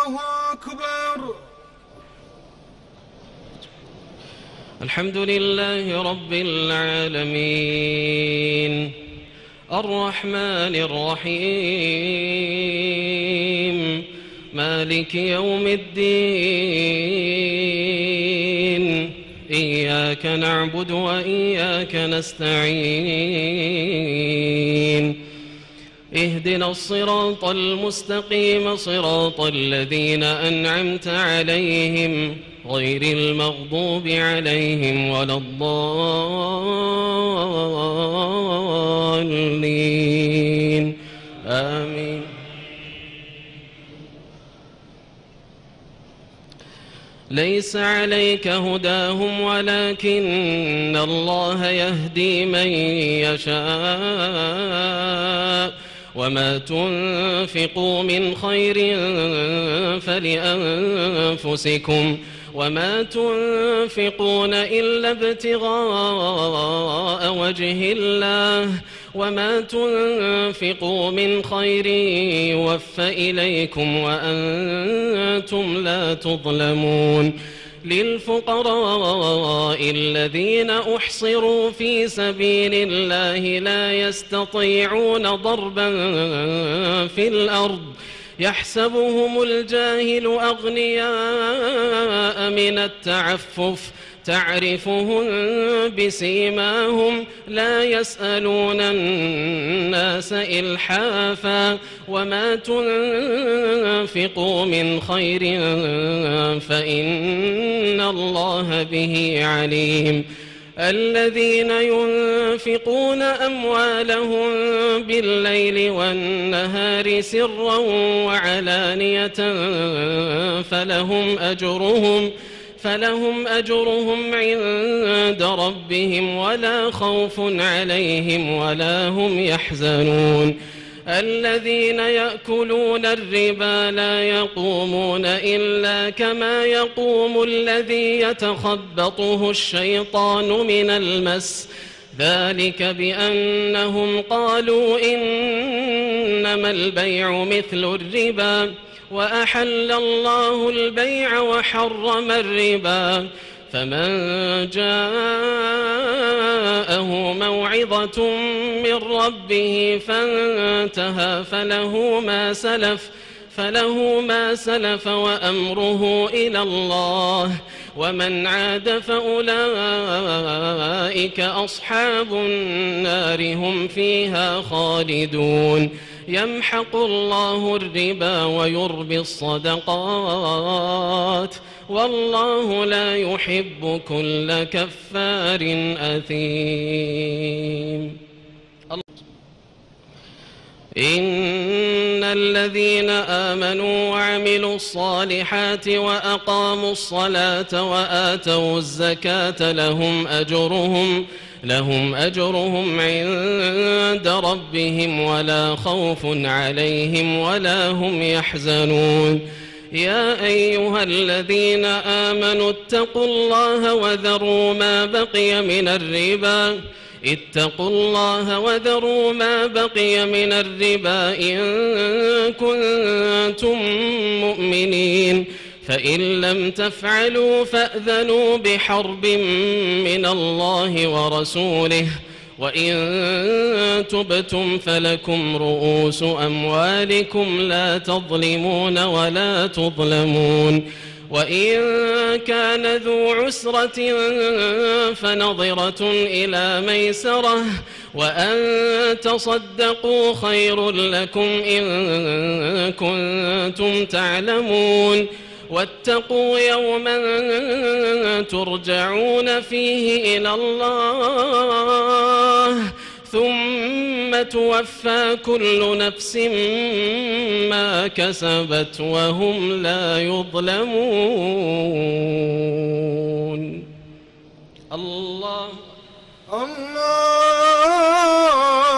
الله أكبر. الحمد لله رب العالمين الرحمن الرحيم مالك يوم الدين إياك نعبد وإياك نستعين اهدنا الصراط المستقيم صراط الذين أنعمت عليهم غير المغضوب عليهم ولا الضالين آمين. ليس عليك هداهم ولكن الله يهدي من يشاء وما تنفقوا من خير فلأنفسكم وما تنفقون إلا ابتغاء وجه الله وما تنفقوا من خير يوفى إليكم وأنتم لا تظلمون. للفقراء الذين أحصروا في سبيل الله لا يستطيعون ضربا في الأرض يحسبهم الجاهل أغنياء من التعفف تعرفهم بسيماهم لا يسألون الناس إلحافا وما تنفقوا من خير فإن الله به عليم. الذين ينفقون أموالهم بالليل والنهار سرا وعلانية فلهم أجرهم عند ربهم ولا خوف عليهم ولا هم يحزنون. الذين يأكلون الربا لا يقومون إلا كما يقوم الذي يتخبطه الشيطان من المس ذلك بأنهم قالوا إنما البيع مثل الربا وأحل الله البيع وحرم الربا فمن جاءه موعظة من ربه فانتهى فله ما سلف وأمره إلى الله ومن عاد فأولئك أصحاب النار هم فيها خالدون. يمحق الله الربا ويربي الصدقات والله لا يحب كل كفار أثيم. إن الذين آمنوا وعملوا الصالحات وأقاموا الصلاة وآتوا الزكاة لهم أجرهم عند ربهم ولا خوف عليهم ولا هم يحزنون. يا أيها الذين آمنوا اتقوا الله وذروا ما بقي من الربا إن كنتم مؤمنين فإن لم تفعلوا فأذنوا بحرب من الله ورسوله وإن تبتم فلكم رؤوس أموالكم لا تظلمون ولا تظلمون. وإن كان ذو عسرة فنظرة إلى ميسرة وأن تصدقوا خير لكم إن كنتم تعلمون. واتقوا يوما ترجعون فيه إلى الله ثم توفى كل نفس ما كسبت وهم لا يظلمون. الله